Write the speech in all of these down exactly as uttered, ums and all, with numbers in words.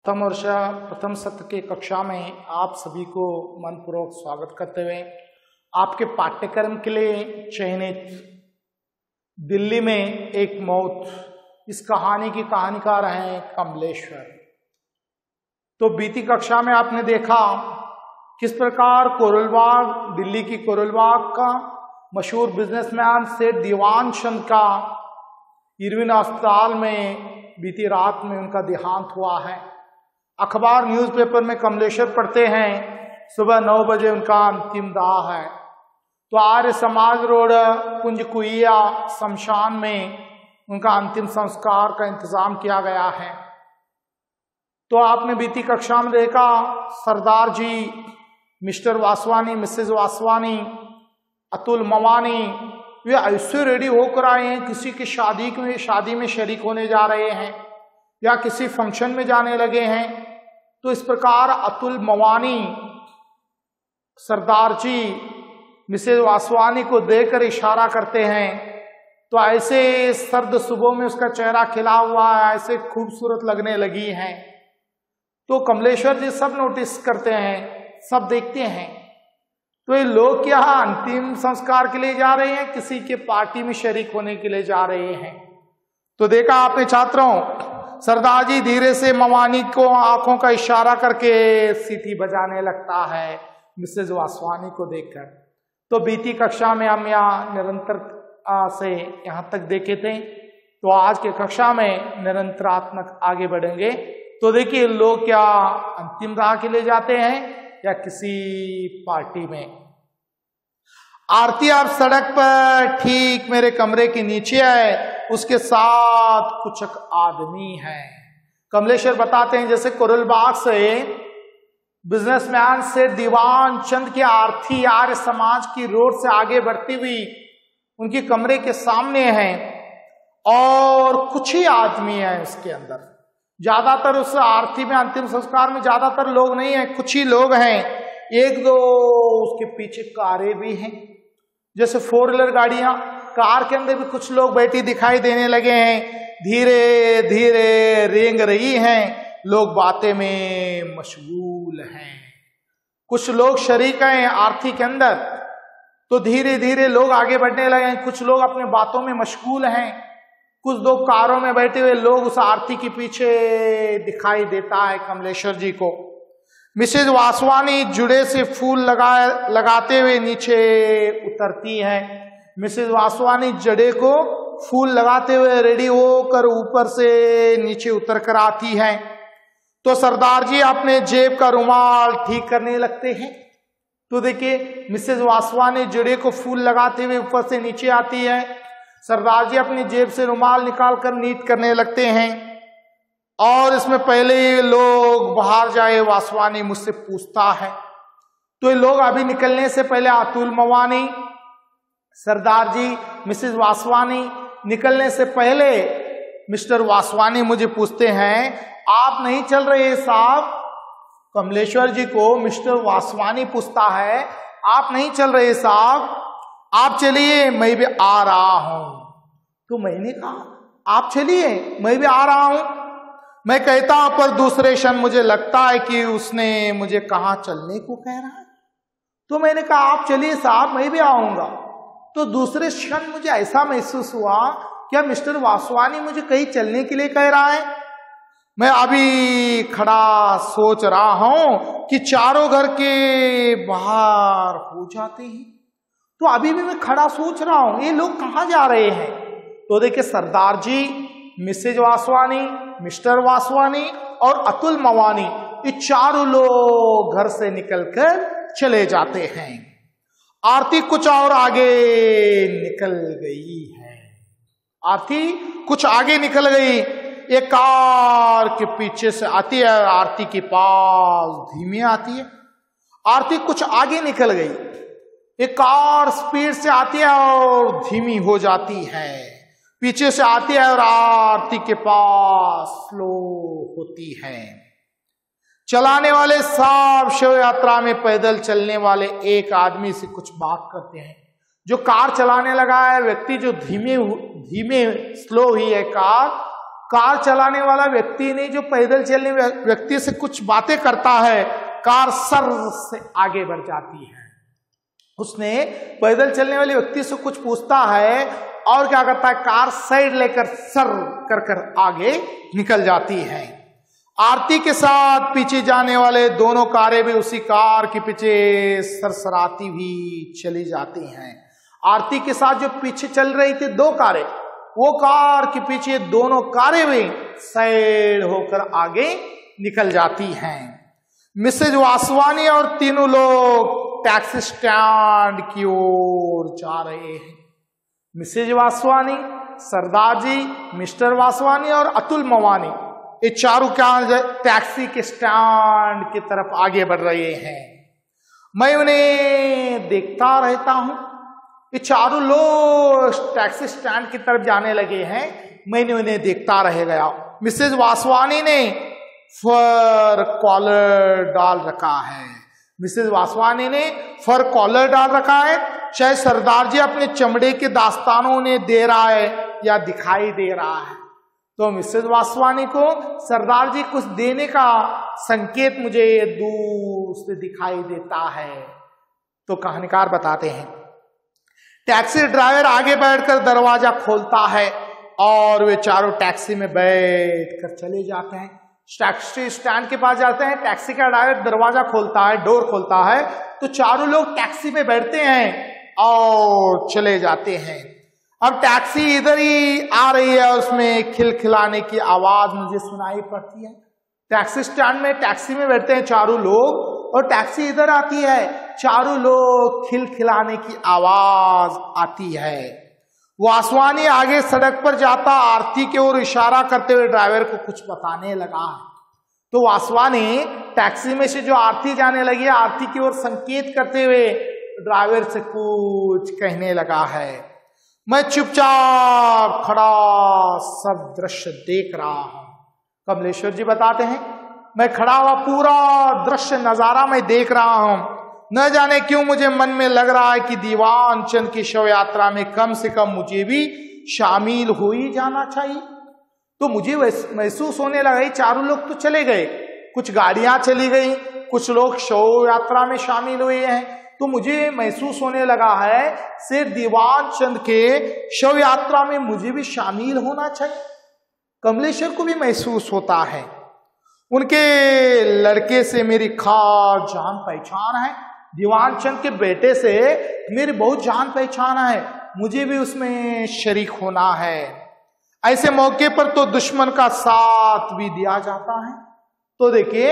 प्रथम वर्ष प्रथम सत्र के कक्षा में आप सभी को मनपूर्वक स्वागत करते हुए आपके पाठ्यक्रम के लिए चयनित दिल्ली में एक मौत, इस कहानी की कहानीकार हैं कमलेश्वर। तो बीती कक्षा में आपने देखा किस प्रकार कोरोल बाग, दिल्ली की कोरोल बाग का मशहूर बिजनेसमैन सेठ दीवान चंद का इरविन अस्पताल में बीती रात में उनका देहांत हुआ है। अखबार न्यूज़पेपर में कमलेश्वर पढ़ते हैं सुबह नौ बजे उनका अंतिम दाह है। तो आर्य समाज रोड कुंज कुइया शमशान में उनका अंतिम संस्कार का इंतजाम किया गया है। तो आपने बीती कक्षा में देखा सरदार जी, मिस्टर वासवानी, मिसेज वासवानी, अतुल मवानी, वे ऐसे रेडी होकर आए हैं किसी की शादी में शादी में शरीक होने जा रहे हैं या किसी फंक्शन में जाने लगे हैं। तो इस प्रकार अतुल मवानी सरदार जी मिसेज वासवानी को देखकर इशारा करते हैं। तो ऐसे सर्द सुबह में उसका चेहरा खिला हुआ है, ऐसे खूबसूरत लगने लगी हैं। तो कमलेश्वर जी सब नोटिस करते हैं, सब देखते हैं। तो ये लोग क्या अंतिम संस्कार के लिए जा रहे हैं, किसी के पार्टी में शरीक होने के लिए जा रहे हैं। तो देखा आपने छात्रों, सरदार जी धीरे से मवानी को आंखों का इशारा करके सीटी बजाने लगता है मिसेज वासवानी को देखकर। तो बीती कक्षा में हम यहाँ निरंतर से यहाँ तक देखे थे। तो आज के कक्षा में निरंतरात्मक आगे बढ़ेंगे। तो देखिए लोग क्या अंतिम राह के लिए जाते हैं या किसी पार्टी में। आरती आप सड़क पर ठीक मेरे कमरे के नीचे है, उसके साथ कुछ आदमी है। कमलेश्वर बताते हैं जैसे कोरोल बाग से बिजनेसमैन से दीवान चंद की आरती आर्य समाज की रोड से आगे बढ़ती हुई उनके कमरे के सामने है और कुछ ही आदमी है उसके अंदर। ज्यादातर उस आरती में अंतिम संस्कार में ज्यादातर लोग नहीं है, कुछ ही लोग हैं। एक दो उसके पीछे कारें भी हैं, जैसे फोर व्हीलर गाड़ियां, कार के अंदर भी कुछ लोग बैठी दिखाई देने लगे हैं। धीरे धीरे रेंग रही हैं, लोग बातें में मशगूल हैं। कुछ लोग शरीक हैं आरती के अंदर। तो धीरे धीरे लोग आगे बढ़ने लगे हैं, कुछ लोग अपने बातों में मशगूल हैं। कुछ दो कारों में बैठे हुए लोग उस आरती के पीछे दिखाई देता है कमलेश्वर जी को। मिसेज वासवानी जुड़े से फूल लगा लगाते हुए नीचे उतरती है। मिसेज वासवानी जड़े को फूल लगाते हुए रेडी होकर ऊपर से नीचे उतर कर आती है। तो सरदार जी अपने जेब का रुमाल ठीक करने लगते हैं। तो देखिए मिसेज वासवानी जड़े को फूल लगाते हुए ऊपर से नीचे आती है। सरदार जी अपनी जेब से रुमाल निकालकर नीट करने लगते हैं। और इसमें पहले लोग बाहर जाए वासवानी मुझसे पूछता है। तो ये लोग अभी निकलने से पहले अतुल मवानी, सरदार जी, मिसेज वासवानी निकलने से पहले मिस्टर वासवानी मुझे पूछते हैं आप नहीं चल रहे साहब। कमलेश्वर जी को मिस्टर वासवानी पूछता है आप नहीं चल रहे साहब, आप चलिए मैं भी आ रहा हूं। तो मैंने कहा आप चलिए मैं भी आ रहा हूं। मैं कहता हूं पर दूसरे क्षण मुझे लगता है कि उसने मुझे कहां चलने को कह रहा है। तो मैंने कहा आप चलिए साहब मैं भी आऊंगा। तो दूसरे क्षण मुझे ऐसा महसूस हुआ क्या मिस्टर वासवानी मुझे कहीं चलने के लिए कह रहा है। मैं अभी खड़ा सोच रहा हूं कि चारों घर के बाहर हो जाते हैं। तो अभी भी मैं खड़ा सोच रहा हूं ये लोग कहां जा रहे हैं। तो देखिए सरदार जी, मिसेज वासवानी, मिस्टर वासवानी और अतुल मवानी, ये चारों लोग घर से निकलकर चले जाते हैं। आरती कुछ और आगे निकल गई है। आरती कुछ आगे निकल गई। एक कार के पीछे से आती है, आरती के पास धीमी आती है। आरती कुछ आगे निकल गई। एक कार स्पीड से आती है और धीमी हो जाती है। पीछे से आती है और आरती के पास स्लो होती है। चलाने वाले सब शव यात्रा में पैदल चलने वाले एक आदमी से कुछ बात करते हैं। जो कार चलाने लगा है व्यक्ति, जो धीमे धीमे स्लो हुई है कार, कार चलाने वाला व्यक्ति ने जो पैदल चलने व्यक्ति से कुछ बातें करता है, कार सर से आगे बढ़ जाती है। उसने पैदल चलने वाले व्यक्ति से कुछ पूछता है और क्या करता है, कार साइड लेकर सर कर कर आगे निकल जाती है। आरती के साथ पीछे जाने वाले दोनों कारें भी उसी कार के पीछे सरसराती भी चली जाती हैं। आरती के साथ जो पीछे चल रही थी दो कारें, वो कार के पीछे दोनों कारें भी साइड होकर आगे निकल जाती हैं। मिसेज वासवानी और तीनों लोग टैक्सी स्टैंड की ओर जा रहे हैं। मिसेज वासवानी, सरदार जी, मिस्टर वासवानी और अतुल मवानी, ये चारों क्या टैक्सी के स्टैंड की तरफ आगे बढ़ रहे हैं। मैं उन्हें देखता रहता हूं। ये चारों लोग टैक्सी स्टैंड की तरफ जाने लगे हैं, मैंने उन्हें देखता रह गया। मिसेज वासवानी ने फर कॉलर डाल रखा है। मिसेज वासवानी ने फर कॉलर डाल रखा है। चाहे सरदार जी अपने चमड़े के दास्तानों ने दे रहा है या दिखाई दे रहा है, तो मिसेज वासवानी को सरदार जी कुछ देने का संकेत मुझे दूर से दिखाई देता है। तो कहानीकार बताते हैं, टैक्सी ड्राइवर आगे बैठकर दरवाजा खोलता है और वे चारों टैक्सी में बैठकर चले जाते हैं। टैक्सी स्टैंड के पास जाते हैं, टैक्सी का ड्राइवर दरवाजा खोलता है, डोर खोलता है, तो चारों लोग टैक्सी में बैठते हैं और चले जाते हैं। अब टैक्सी इधर ही आ रही है, उसमें खिलखिलाने की आवाज मुझे सुनाई पड़ती है। टैक्सी स्टैंड में टैक्सी में बैठते हैं चारों लोग और टैक्सी इधर आती है, चारों लोग खिलखिलाने की आवाज आती है। वासवानी आगे सड़क पर जाता आरती की ओर इशारा करते हुए ड्राइवर को कुछ बताने लगा है। तो वासवानी टैक्सी में से जो आरती जाने लगी, आरती की ओर संकेत करते हुए ड्राइवर से कुछ कहने लगा है। मैं चुपचाप खड़ा सब दृश्य देख रहा हूं। कमलेश्वर जी बताते हैं, मैं खड़ा हुआ पूरा दृश्य नजारा मैं देख रहा हूं। न जाने क्यों मुझे मन में लग रहा है कि दीवान चंद की शव यात्रा में कम से कम मुझे भी शामिल हो ही जाना चाहिए। तो मुझे महसूस होने लगा, चारों लोग तो चले गए, कुछ गाड़ियां चली गई, कुछ लोग शव यात्रा में शामिल हुए हैं, तो मुझे महसूस होने लगा है सिर्फ दीवान चंद के शव यात्रा में मुझे भी शामिल होना चाहिए। कमलेश्वर को भी महसूस होता है, उनके लड़के से मेरी खास जान पहचान है, दीवान चंद के बेटे से मेरी बहुत जान पहचान है, मुझे भी उसमें शरीक होना है। ऐसे मौके पर तो दुश्मन का साथ भी दिया जाता है। तो देखिए,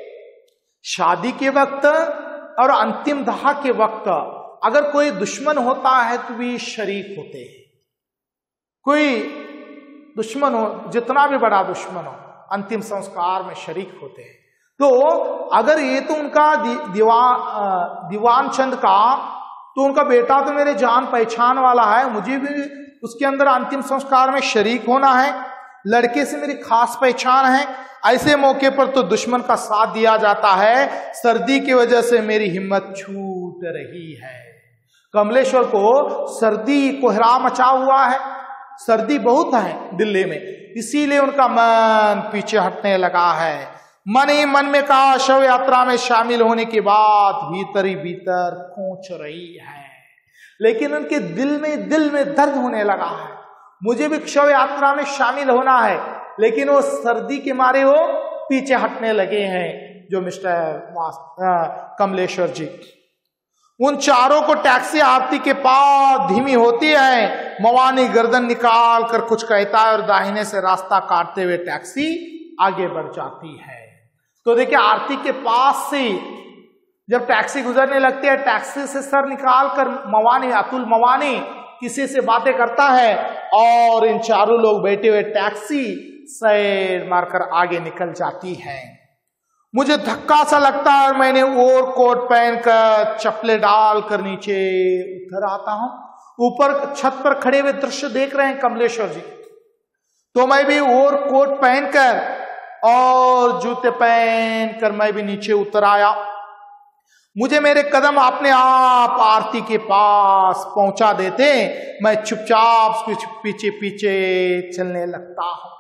शादी के वक्त और अंतिम दाह के वक्त अगर कोई दुश्मन होता है तो भी शरीक होते हैं। कोई दुश्मन हो, जितना भी बड़ा दुश्मन हो, अंतिम संस्कार में शरीक होते हैं। तो अगर ये तो उनका दी, दीवान दीवान चंद का, तो उनका बेटा तो मेरे जान पहचान वाला है, मुझे भी उसके अंदर अंतिम संस्कार में शरीक होना है, लड़के से मेरी खास पहचान है। ऐसे मौके पर तो दुश्मन का साथ दिया जाता है। सर्दी की वजह से मेरी हिम्मत छूट रही है। कमलेश्वर को सर्दी कोहरा मचा हुआ है, सर्दी बहुत है दिल्ली में, इसीलिए उनका मन पीछे हटने लगा है। मन ही मन में कहा, शव यात्रा में शामिल होने के बाद भीतर ही भीतर खोच रही है, लेकिन उनके दिल में दिल में दर्द होने लगा है। मुझे भी शव यात्रा में शामिल होना है, लेकिन वो सर्दी के मारे वो पीछे हटने लगे हैं, जो मिस्टर कमलेश्वर जी। उन चारों को टैक्सी आरती के पास धीमी होती है। मवानी गर्दन निकाल कर कुछ कहता है और दाहिने से रास्ता काटते हुए टैक्सी आगे बढ़ जाती है। तो देखिए, आरती के पास से जब टैक्सी गुजरने लगती है, टैक्सी से सर निकाल कर मवानी, अतुल मवानी किसी से बातें करता है और इन चारों लोग बैठे हुए टैक्सी साइड मारकर आगे निकल जाती है। मुझे धक्का सा लगता है और मैंने ओवर कोट पहनकर चप्पलें डालकर नीचे उतर आता हूं। ऊपर छत पर खड़े हुए दृश्य देख रहे हैं कमलेश्वर जी, तो मैं भी ओवर कोट पहनकर और जूते पहनकर मैं भी नीचे उतर आया। मुझे मेरे कदम अपने आप आरती के पास पहुंचा देते, मैं चुपचाप उसके पीछे पीछे चलने लगता हूं।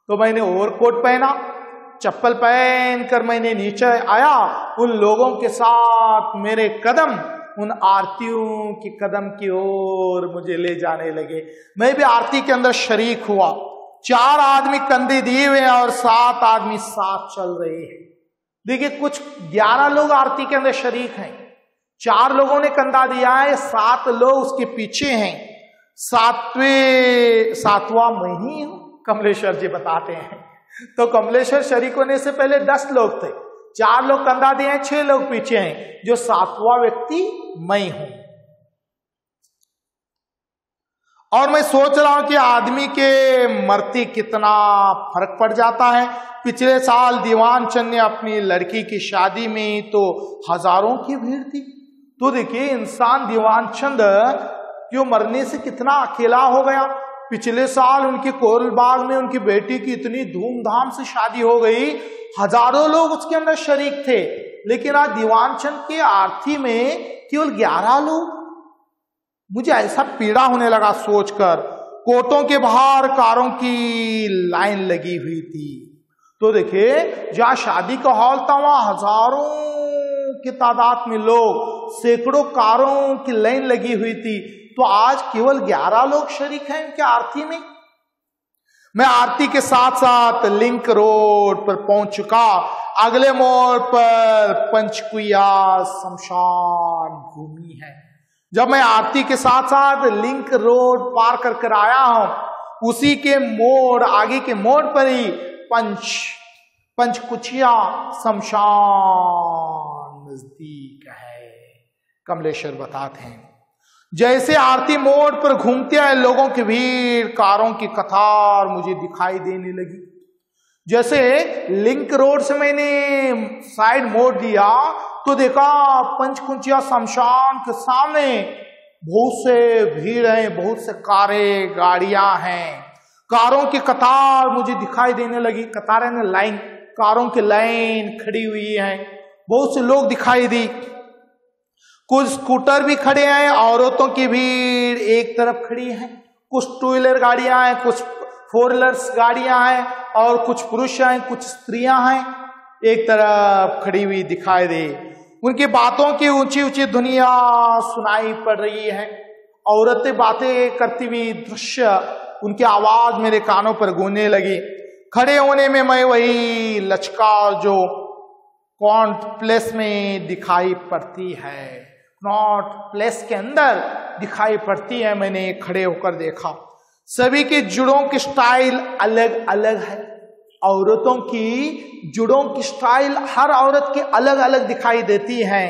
तो मैंने ओवरकोट पहना, चप्पल पहनकर मैंने नीचे आया। उन लोगों के साथ मेरे कदम उन आरतियों की कदम की ओर मुझे ले जाने लगे। मैं भी आरती के अंदर शरीक हुआ। चार आदमी कंधे दिए हुए हैं और सात आदमी साथ चल रहे हैं। देखिए, कुछ ग्यारह लोग आरती के अंदर शरीक हैं, चार लोगों ने कंधा दिया है, सात लोग उसके पीछे हैं। सातवें सातवां मैं ही हूं, कमलेश्वर जी बताते हैं। तो कमलेश्वर शरीक होने से पहले दस लोग थे, चार लोग कंधा दिए हैं, छह लोग पीछे हैं, जो सातवां व्यक्ति मैं हूं। और मैं सोच रहा हूं कि आदमी के मरते कितना फर्क पड़ जाता है। पिछले साल दीवान चंद ने अपनी लड़की की शादी में तो हजारों की भीड़ थी। तो देखिए, इंसान दीवान चंद जो मरने से कितना अकेला हो गया। पिछले साल उनके कोरल बाग में उनकी बेटी की इतनी धूमधाम से शादी हो गई, हजारों लोग उसके अंदर शरीक थे, लेकिन आज दीवान चंद के आरती में केवल ग्यारह लोग। मुझे ऐसा पीड़ा होने लगा सोचकर। कोर्टों के बाहर कारों की लाइन लगी हुई थी। तो देखिए, जहां शादी का हॉल था वहां हजारों की तादाद में लोग, सैकड़ों कारों की लाइन लगी हुई थी। तो आज केवल ग्यारह लोग शरीक हैं इनके आरती में। मैं आरती के साथ साथ लिंक रोड पर पहुंच चुका। अगले मोड़ पर पंचकुया शमशान भूमि है। जब मैं आरती के साथ साथ लिंक रोड पार कर कर आया हूं, उसी के मोड़ आगे के मोड़ पर ही पंच पंचकुचिया शमशान नजदीक है। कमलेश्वर बताते हैं, जैसे आरती मोड़ पर घूमते हैं लोगों की भीड़, कारों की कतार मुझे दिखाई देने लगी। जैसे लिंक रोड से मैंने साइड मोड़ दिया तो देखा पंचकुचिया शमशान के सामने बहुत से भीड़ है, बहुत से कारें गाड़ियां हैं। कारों की कतार मुझे दिखाई देने लगी। कतारें ने लाइन, कारों की लाइन खड़ी हुई है। बहुत से लोग दिखाई दी। कुछ स्कूटर भी खड़े हैं, औरतों की भीड़ एक तरफ खड़ी है। कुछ टू व्हीलर गाड़ियां हैं, कुछ फोर व्हीलर्स गाड़ियां हैं, और कुछ पुरुष हैं, कुछ स्त्रियां हैं, एक तरफ खड़ी हुई दिखाई दे। उनकी बातों की ऊंची ऊंची धुनिया सुनाई पड़ रही है। औरतें बातें करती हुई दृश्य, उनकी आवाज मेरे कानों पर गूंजने लगी। खड़े होने में मैं वही लचका जो कॉन्ट प्लेस में दिखाई पड़ती है, नॉट प्लेस के अंदर दिखाई पड़ती है। मैंने खड़े होकर देखा, सभी के जुड़ों की स्टाइल अलग अलग है। औरतों की जुड़ों की स्टाइल हर औरत की अलग अलग दिखाई देती है।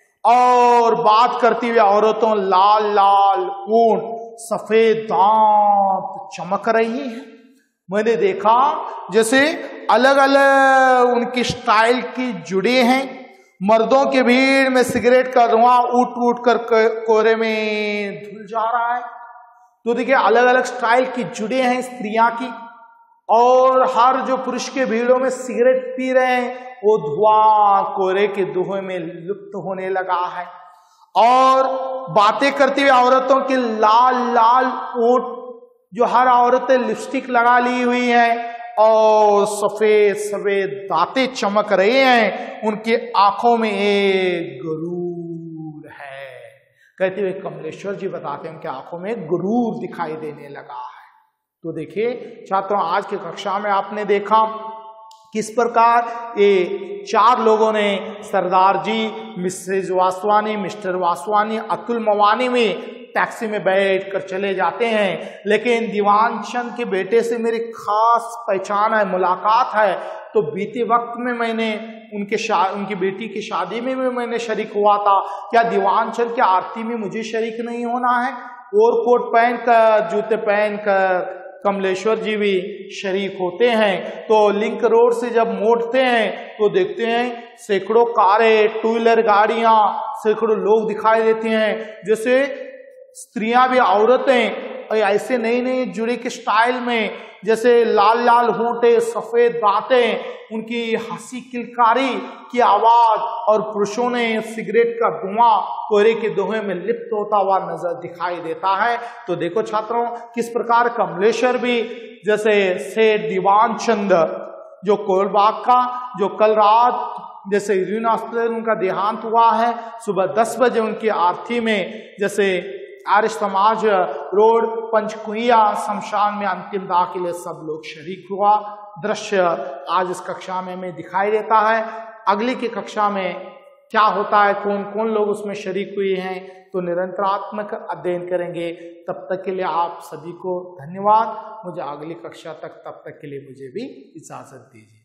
और बात करती हुई औरतों लाल लाल ऊंट, सफेद दांत चमक रही है। मैंने देखा जैसे अलग अलग उनकी स्टाइल की जुड़े हैं। मर्दों के भीड़ में सिगरेट का धुआं उठ उठ कर कोहरे में धुल जा रहा है। तो देखिए, अलग अलग स्टाइल की जुड़े हैं स्त्रियां की। और हर जो पुरुष के भीड़ों में सिगरेट पी रहे हैं, वो धुआं कोहरे के धुएं में लुप्त होने लगा है। और बातें करती हुई औरतों के लाल लाल ओंठ, जो हर औरतें लिपस्टिक लगा ली हुई है, और सफेद सफेद दांतें चमक रहे हैं। उनकी आंखों में एक गुरूर है। कहते हुए कमलेश्वर जी बताते हैं, उनकी आंखों में गुरूर दिखाई देने लगा है। तो देखिए छात्रों, आज की कक्षा में आपने देखा किस प्रकार ये चार लोगों ने, सरदार जी, मिसेज वासवानी, मिस्टर वासवानी, अतुल मवानी में टैक्सी में बैठ कर चले जाते हैं। लेकिन दीवान चंद के बेटे से मेरी खास पहचान है, मुलाकात है। तो बीते वक्त में मैंने उनके शा उनकी बेटी की शादी में भी मैंने शरीक हुआ था। क्या दीवान चंद की आरती में मुझे शरीक नहीं होना है? और कोट पहन कर, जूते पहन कर कमलेश्वर जी भी शरीक होते हैं। तो लिंक रोड से जब मोड़ते हैं तो देखते हैं सैकड़ों कारें, टू व्हीलर गाड़ियां, सैकड़ों लोग दिखाई देते हैं। जैसे स्त्रियां भी, औरतें ऐसे नई नई जुड़ी के स्टाइल में, जैसे लाल लाल होंठे, सफेद दांतें, उनकी हंसी किलकारी की आवाज, और पुरुषों ने सिगरेट का धुआं कोहरे के धुएं में लिप्त होता हुआ नजर दिखाई देता है। तो देखो छात्रों, किस प्रकार कमलेश्वर भी जैसे सेठ दीवान चंद जो कोलबाग का, जो कल रात जैसे यूरिन हॉस्पिटल उनका देहांत हुआ है, सुबह दस बजे उनकी आरती में जैसे आर्य समाज रोड पंचकुइया शमशान में अंतिम दाह के लिए सब लोग शरीक हुआ। दृश्य आज इस कक्षा में हमें दिखाई देता है। अगली की कक्षा में क्या होता है, कौन कौन लोग उसमें शरीक हुए हैं, तो निरंतरात्मक अध्ययन करेंगे। तब तक के लिए आप सभी को धन्यवाद। मुझे अगली कक्षा तक, तब तक के लिए मुझे भी इजाजत दीजिए।